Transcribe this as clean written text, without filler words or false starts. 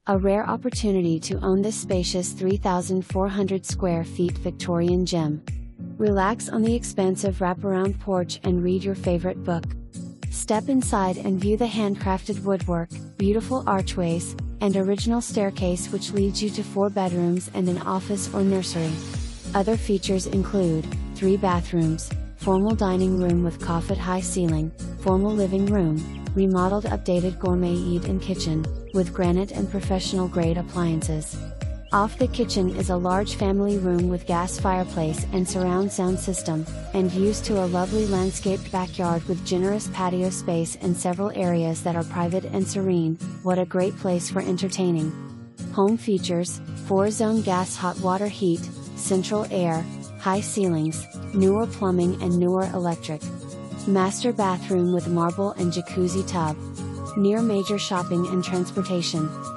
A rare opportunity to own this spacious 3,400 square feet Victorian gem. Relax on the expansive wraparound porch and read your favorite book. Step inside and view the handcrafted woodwork, beautiful archways, and original staircase which leads you to 4 bedrooms and an office or nursery. Other features include 3 bathrooms, formal dining room with coffet-high ceiling, formal living room, remodeled updated gourmet eat-in kitchen, with granite and professional-grade appliances. Off the kitchen is a large family room with gas fireplace and surround sound system, and views to a lovely landscaped backyard with generous patio space and several areas that are private and serene. What a great place for entertaining! Home features: 4-zone gas hot water heat, central air, high ceilings, newer plumbing and newer electric. Master bathroom with marble and jacuzzi tub. Near major shopping and transportation.